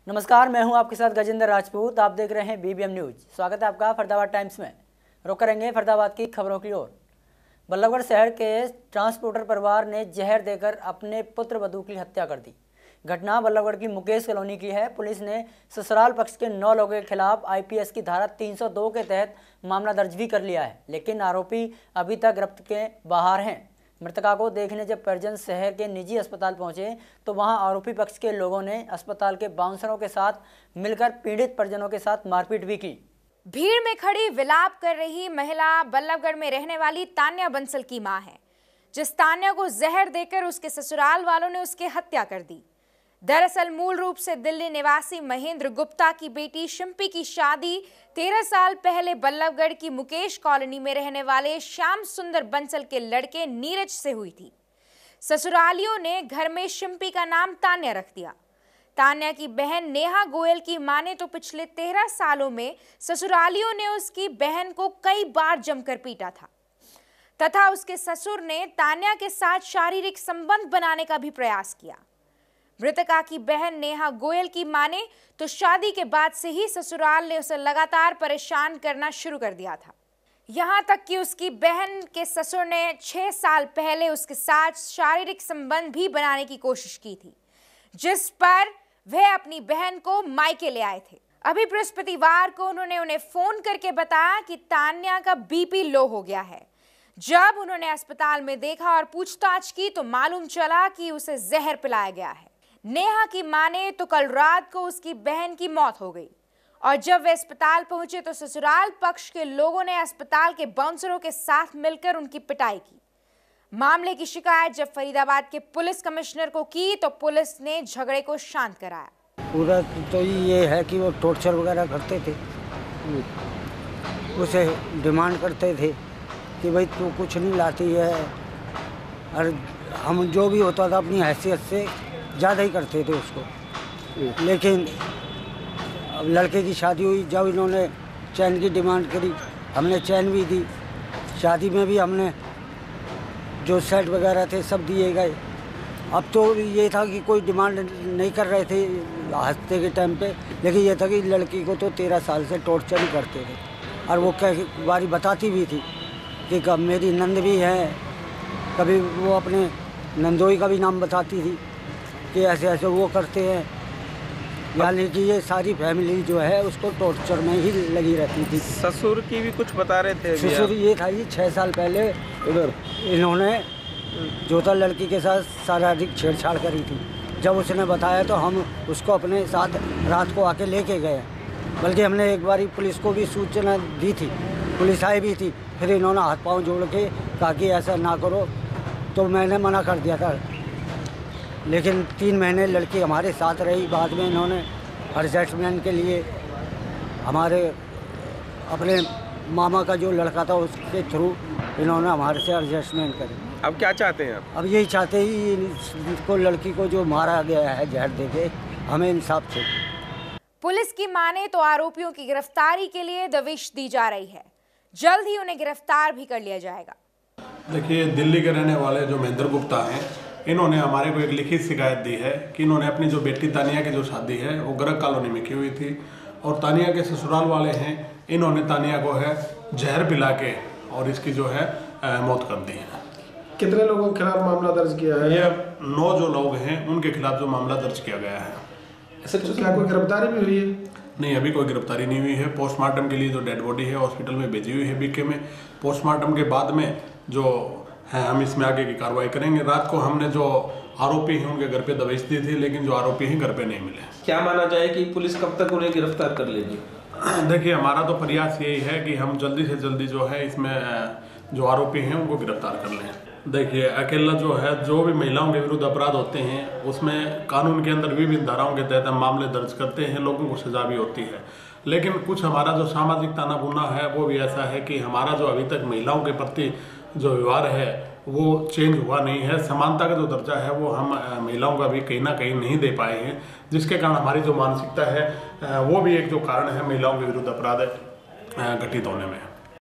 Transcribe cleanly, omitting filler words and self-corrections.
नमस्कार, मैं हूं आपके साथ गजेंद्र राजपूत। आप देख रहे हैं बीबीएम न्यूज। स्वागत है आपका फरीदाबाद टाइम्स में। रुक करेंगे फरीदाबाद की खबरों की ओर। बल्लभगढ़ शहर के ट्रांसपोर्टर परिवार ने जहर देकर अपने पुत्र वधू की हत्या कर दी। घटना बल्लभगढ़ की मुकेश कॉलोनी की है। पुलिस ने ससुराल पक्ष के 9 लोगों के खिलाफ आईपीएस की धारा 302 के तहत मामला दर्ज भी कर लिया है, लेकिन आरोपी अभी तक गिरफ्त के बाहर हैं। मृतका को देखने जब परिजन शहर के निजी अस्पताल पहुंचे तो वहां आरोपी पक्ष के लोगों ने अस्पताल के बाउंसरों के साथ मिलकर पीड़ित परिजनों के साथ मारपीट भी की। भीड़ में खड़ी विलाप कर रही महिला बल्लभगढ़ में रहने वाली तान्या बंसल की मां है, जिस तान्या को जहर देकर उसके ससुराल वालों ने उसकी हत्या कर दी। दरअसल मूल रूप से दिल्ली निवासी महेंद्र गुप्ता की बेटी शिम्पी की शादी 13 साल पहले बल्लभगढ़ की मुकेश कॉलोनी में रहने वाले श्याम सुंदर बंसल के लड़के नीरज से हुई थी। ससुरालियों ने घर में शिम्पी का नाम तान्या रख दिया। तान्या की बहन नेहा गोयल की माने तो पिछले 13 सालों में ससुरालियों ने उसकी बहन को कई बार जमकर पीटा था तथा उसके ससुर ने तान्या के साथ शारीरिक संबंध बनाने का भी प्रयास किया। मृतका की बहन नेहा गोयल की माने तो शादी के बाद से ही ससुराल ने उसे लगातार परेशान करना शुरू कर दिया था। यहां तक कि उसकी बहन के ससुर ने 6 साल पहले उसके साथ शारीरिक संबंध भी बनाने की कोशिश की थी, जिस पर वह अपनी बहन को मायके ले आए थे। अभी बृहस्पतिवार को उन्हें फोन करके बताया कि तान्या का बीपी लो हो गया है। जब उन्होंने अस्पताल में देखा और पूछताछ की तो मालूम चला कि उसे जहर पिलाया गया है। नेहा की माने तो कल रात को उसकी बहन की मौत हो गई और जब वे अस्पताल पहुंचे तो ससुराल पक्ष के लोगों ने अस्पताल के बाउंसरों के साथ मिलकर उनकी पिटाई की। मामले की शिकायत जब फरीदाबाद के पुलिस कमिश्नर को की तो पुलिस ने झगड़े को शांत कराया। पूरा तो ये है कि वो टॉर्चर वगैरह करते थे, उसे डिमांड करते थे कि भाई तू कुछ नहीं लाती है, और हम जो भी होता था अपनी हैसियत से ज़्यादा ही करते थे उसको। लेकिन अब लड़के की शादी हुई, जब इन्होंने चैन की डिमांड करी, हमने चैन भी दी। शादी में भी हमने जो सेट वगैरह थे सब दिए गए। अब तो ये था कि कोई डिमांड नहीं कर रहे थे हफ्ते के टाइम पे, लेकिन ये था कि लड़की को तो 13 साल से टॉर्चर ही करते थे। और वो कई बारी बताती भी थी कि कब मेरी नंद भी है, कभी वो अपने नंदोई का भी नाम बताती थी कि ऐसे ऐसे वो करते हैं। यानी कि ये सारी फैमिली जो है उसको टॉर्चर में ही लगी रहती थी। ससुर की भी कुछ बता रहे थे? ससुर ये था जी 6 साल पहले उधर इन्होंने जोता लड़की के साथ शारीरिक छेड़छाड़ करी थी। जब उसने बताया तो हम उसको अपने साथ रात को आके लेके गए, बल्कि हमने एक बारी पुलिस को भी सूचना दी थी, पुलिस आई भी थी। फिर इन्होंने हाथ पांव जोड़ के कहा कि ऐसा ना करो, तो मैंने मना कर दिया था। लेकिन 3 महीने लड़की हमारे साथ रही। बाद में इन्होंने एडजस्टमेंट के लिए हमारे अपने मामा का जो लड़का था उसके थ्रू इन्होंने हमारे से एडजस्टमेंट करी। अब क्या चाहते हैं? अब यही चाहते ही इसको, लड़की को जो मारा गया है जहर देके, हमें इंसाफ चाहिए। पुलिस की माने तो आरोपियों की गिरफ्तारी के लिए दबिश दी जा रही है। जल्द ही उन्हें गिरफ्तार भी कर लिया जाएगा। देखिए, दिल्ली के रहने वाले जो महेंद्र गुप्ता हैं, इन्होंने हमारे को एक लिखित शिकायत दी है कि इन्होंने अपनी जो बेटी तानिया की जो शादी है वो गर्ग कॉलोनी में की हुई थी, और तानिया के ससुराल वाले हैं, इन्होंने तानिया को है जहर पिला के और इसकी जो है मौत कर दी है। कितने लोगों के खिलाफ मामला दर्ज किया है? ये 9 जो लोग हैं उनके खिलाफ जो मामला दर्ज किया गया है। तो क्या कोई गिरफ्तारी भी हुई है? नहीं, अभी कोई गिरफ्तारी नहीं हुई है। पोस्टमार्टम के लिए जो डेड बॉडी है हॉस्पिटल में भेजी हुई है बीके में। पोस्टमार्टम के बाद में जो है हम इसमें आगे की कार्रवाई करेंगे। रात को हमने जो आरोपी हैं उनके घर पे दबिश दी थी, लेकिन जो आरोपी हैं घर पे नहीं मिले। क्या माना जाए कि पुलिस कब तक उन्हें गिरफ्तार कर लेगी? देखिए, हमारा तो प्रयास यही है कि हम जल्दी से जल्दी जो है इसमें जो आरोपी हैं उनको गिरफ्तार कर लें। देखिए, अकेला जो है जो भी महिलाओं के विरुद्ध अपराध होते हैं उसमें कानून के अंदर विभिन्न धाराओं के तहत हम मामले दर्ज करते हैं, लोगों को सजा भी होती है। लेकिन कुछ हमारा जो सामाजिक तानाबुना है वो भी ऐसा है कि हमारा जो अभी तक महिलाओं के प्रति जो व्यवहार है वो चेंज हुआ नहीं है। समानता का जो दर्जा है वो हम महिलाओं का भी कहीं ना कहीं नहीं दे पाए हैं, जिसके कारण हमारी जो मानसिकता है वो भी एक जो कारण है महिलाओं के विरुद्ध अपराध घटित होने में।